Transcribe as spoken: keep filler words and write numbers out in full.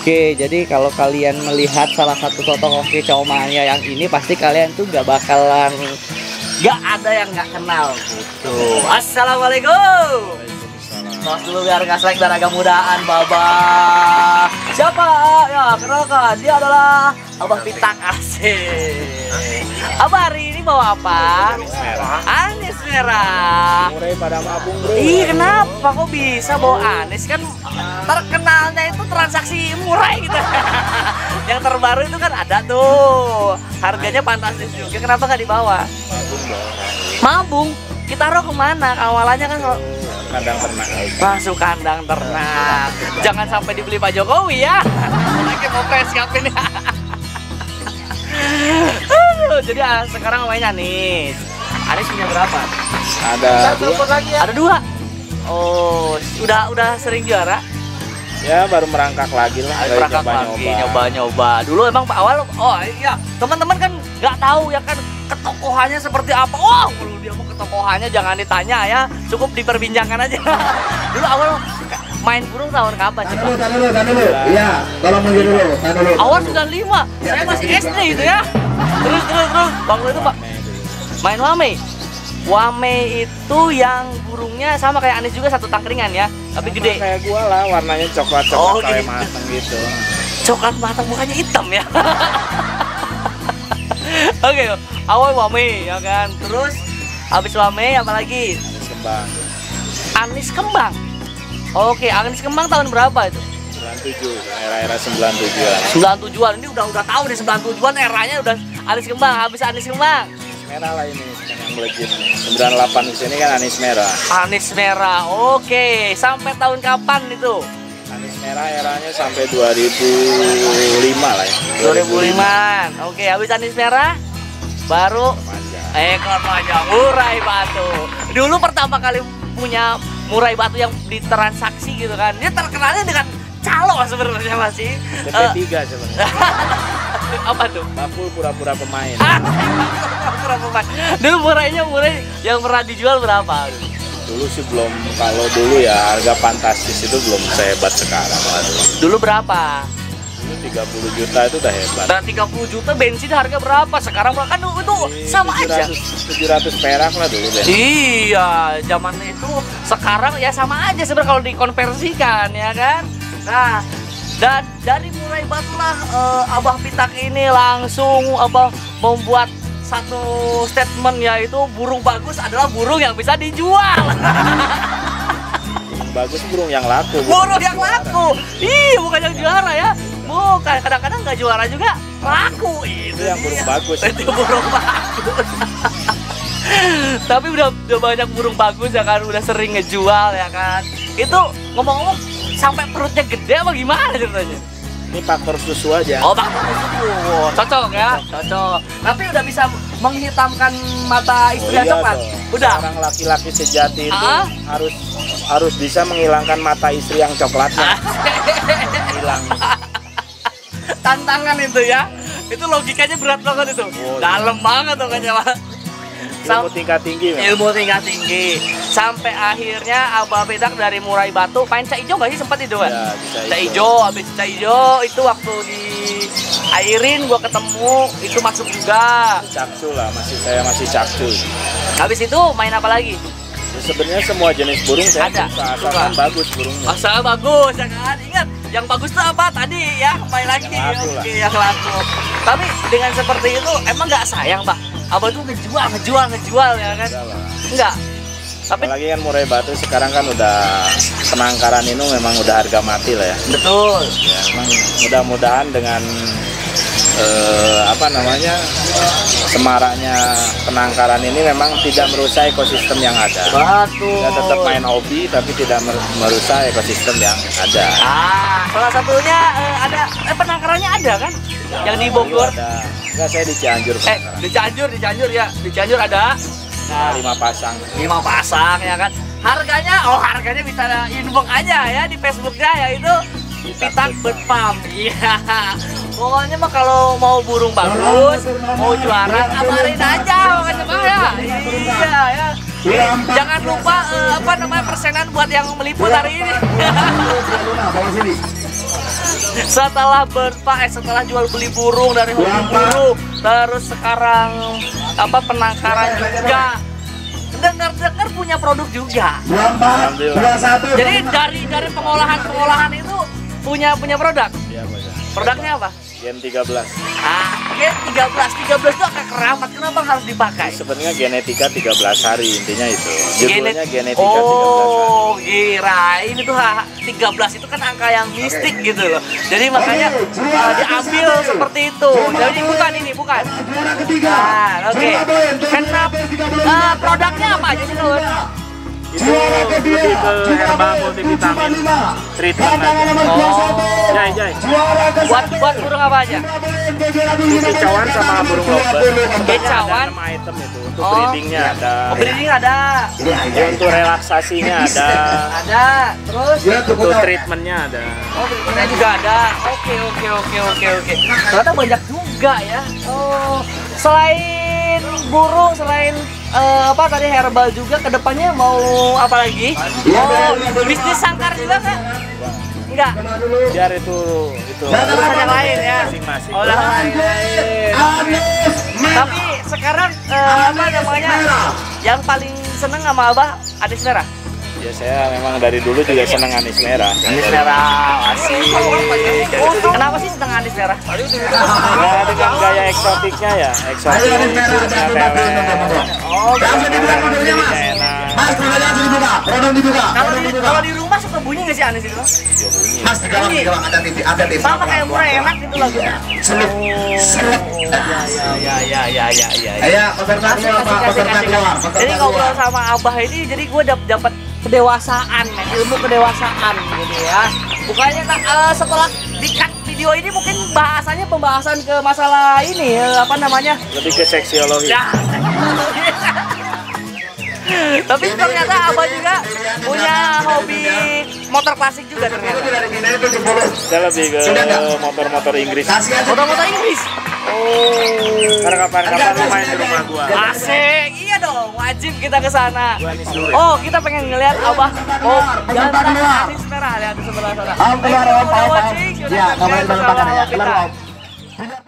Oke, jadi kalau kalian melihat salah satu soto Koki Comania yang ini, pasti kalian tuh gak bakalan, gak ada yang gak kenal gitu. Assalamualaikum. Tos dulu biar gak selek, biar agak mudaan, Baba. Siapa? Ya, kenalkan, dia adalah Abah Pitak asik. Abah hari ini bawa apa? Anis merah. Anis merah. Murai pada mabung, bro. Ih, kenapa kok bisa bawa anis? Kan terkenalnya itu transaksi murai gitu. Yang terbaru itu kan ada tuh, harganya fantastis juga. Kenapa nggak dibawa? Mabung dong. Mabung? Kita taruh kemana? Awalannya kan kalau Kandang ternak. masuk kandang ternak. Jangan sampai dibeli Pak Jokowi ya. Lagi mau pes kapin ya. Aduh, jadi ah, sekarang mainnya Anis. Anis punya berapa? Ada dua. Ada dua. Oh, udah udah sering juara? Ya baru merangkak lagi lah. Dari Merangkak lagi, nyoba-nyoba. Dulu emang Pak awal, oh iya, teman-teman kan nggak tahu ya kan ketokohannya seperti apa. Oh, kalau dia mau ketokohannya jangan ditanya ya, cukup diperbincangkan aja. Dulu awal main burung tahun kapan sih? Tahan dulu, tahan dulu, tahan dulu. Iya, tolong mundur dulu, tahan dulu. Awal sembilan puluh lima, saya masih S D gitu ya. Terus, terus, terus, waktu itu Pak, main wame. Wame itu yang burungnya sama kayak Anis juga, satu tangkringan ya, tapi Sama gede. Kayak gua lah, warnanya coklat coklat Oh, kayak gitu. mateng gitu. Coklat matang, bukannya hitam ya. Oke, awal wame ya kan. Terus habis wame apalagi? Anis kembang. Anis kembang. Oke, Anis kembang tahun berapa itu? sembilan puluh tujuh, era-era sembilan puluh tujuh-an. sembilan puluh tujuh-an. Ini udah udah tahu nih sembilan puluh tujuh-an eranya udah Anis kembang. Habis Anis kembang. Merah lah ini yang melejit. sembilan puluh delapan di sini kan anis merah. Anis merah. Oke, sampai tahun kapan itu? Anis merah eranya sampai dua ribu lima lah ya. dua ribu lima. Oke, habis Anis merah baru Panjang. ekor panjang murai batu. Dulu pertama kali punya murai batu yang ditransaksi gitu kan. Dia terkenalnya dengan calo sebenarnya masih. D P tiga sebenarnya. Apa tuh? Bakul pura-pura pemain. Pura pemain. Dulu murainya murai yang pernah dijual berapa? Dulu sih belum, kalau dulu ya harga fantastis itu belum sehebat sekarang. Aduh. Dulu berapa? Dulu tiga puluh juta itu udah hebat. Dan tiga puluh juta bensin harga berapa? Sekarang kan itu sama aja. tujuh ratus perak lah dulu deh. Iya, zaman itu sekarang ya sama aja sebenarnya kalau dikonversikan ya kan. Nah, dan dari murai batu lah eh, Abah Pitak ini langsung Abah membuat satu statement, yaitu burung bagus adalah burung yang bisa dijual. Burung bagus burung yang laku. Burung yang laku. Ih, bukan yang juara ya. Bukan, kadang-kadang nggak juara juga laku. Itu yang burung bagus. Itu burung bagus. Tapi udah, udah banyak burung bagus ya kan, udah sering ngejual ya kan. Itu ngomong-ngomong sampai perutnya gede apa gimana ceritanya? Ini faktor susu aja. Oh, faktor susu. Oh, cocok ya, cocok. Tapi udah bisa menghitamkan mata istri yang iya coklat. dong. Udah. Orang laki-laki sejati itu Ah? harus harus bisa menghilangkan mata istri yang coklatnya. Hilang. Tantangan itu ya. Itu logikanya berat banget itu. Oh, iya. Dalam banget tuh kayaknya, Pak. Ilmu tingkat tinggi. memang. Ilmu tingkat tinggi. Sampai akhirnya Abah Pitak dari murai batu main cak ijo nggak sih sempat itu kan? Ya, bisa Cak itu. ijo, habis cak ijo itu waktu di airin gua ketemu itu masuk juga. Caksu lah, masih saya masih caksu. Habis itu main apa lagi? Ya, sebenarnya semua jenis burung saya Ada, suka, suka. asalkan bagus burungnya. Asal bagus ya kan? Ingat, yang bagus tuh apa tadi ya? Main lagi. Yang laku Oke, lah. yang laku. Tapi dengan seperti itu emang nggak sayang, Pak? Abah tuh ngejual, ngejual, ngejual ya kan? Enggak lah. Enggak. Tapi Apalagi kan murai batu sekarang kan udah penangkaran ini memang udah harga mati lah ya. betul. Ya, memang mudah-mudahan dengan eh, apa namanya semaraknya penangkaran ini memang tidak merusak ekosistem yang ada. Betul. Kita tetap main hobi tapi tidak mer- merusak ekosistem yang ada. Ah, salah satunya eh, ada eh, penangkarannya ada kan? Yang di Bogor. Ada. Enggak, saya di Cianjur. Eh, penangkaran. di Cianjur, di Cianjur ya. Di Cianjur ada. Nah, lima pasang. lima pasang ya kan. Harganya, oh harganya bisa inbox aja ya di Facebooknya, yaitu Pitak Bird Farm. Iya. Pokoknya mah kalau mau burung bagus, mau juara, kabarin aja makanya Bang ya. Iya ya. Eh, jangan lupa eh, apa namanya persenan buat yang meliput hari ini. Luna, bawa sini. Setelah berpa, eh setelah jual beli burung dari hobi burung, terus sekarang apa penangkaran juga. Dengar-dengar punya produk juga. Jadi dari dari pengolahan-pengolahan itu punya punya produk. Iya, Produknya apa? Gen tiga belas. Ah, Gen tiga belas. tiga belas itu agak keramat. Kenapa harus dipakai? Sebenarnya genetika tiga belas hari intinya itu. Judulnya Genet- genetika tiga belas hari. Oh, kirain itu ha- tiga belas itu kan angka yang mistik gitu loh. Jadi makanya uh, diambil seperti itu. Jadi bukan ini, bukan. Nah, oke. Okay. Kenapa uh, produknya apa aja sih, Nur? Itu lebih ke herbal multivitamin treatment aja. Oh. Jai, jai. Buat buat burung apa aja? Kicauan sama burung lovebird. Kicauan? Ada enam item itu. Untuk Oh. breedingnya ada. Oh, breeding ada. Ya, untuk relaksasinya ada. Ada. Terus Untuk treatmentnya ada. oh, breedingnya juga ada. Oke, oke, oke, oke, oke. Ternyata banyak juga ya. Oh, selain burung, selain eh, apa tadi herbal juga, kedepannya mau apa lagi? Oh, bisnis sangkar juga nggak? Enggak. Biar itu itu Urusan yang lain ya. masing-masing. Oh, yang lain. Tapi sekarang eh, apa namanya? Yang paling seneng sama Abah Anis Merah. Ya saya memang dari dulu juga seneng anis merah. Anis Merah, asik. Kenapa sih seneng Anis Merah? Ya dengan gaya eksotiknya ya, eksotik, hidupnya teler, Oh, jadinya enak. Mas, produknya langsung dibuka. Produk dibuka. kalau Produk di dibuka. kalau di rumah suka bunyi nggak sih Anis itu? Ya bunyi. Mas, di dalam, di dalam ada di ada di. Sama kayak murah enak gitu lagunya. Selip, selip. Ya ya ya ya ya. Ayo, peserta Asik, keluar, asik, Pak. asik, Peserta asik, keluar. asik. Peserta Jadi ngobrol keluar. sama Abah ini, jadi gue dap- dapat kedewasaan, men. Ilmu kedewasaan gitu ya. Bukannya eh, setelah di-cut video ini mungkin bahasanya pembahasan ke masalah ini eh, apa namanya? Lebih ke seksiologi. Ya. Tapi ternyata Abah juga punya hobi motor klasik juga ternyata. Saya lebih ke motor-motor Inggris. Kasih aja. Motor-motor Inggris. Oh. Karena kapan-kapan lu main di rumah gua. Asik, iya dong, wajib kita ke sana. Gua Anis dulu. Oh, kita pengen ngeliat Abah. Oh, jantan Anis Merah lihat di sebelah sana. Om keluar, Thank you om, udah om, om. watching, sudah Ya, kamu subscribe yang bersama makan ya. kita. Keluar, om.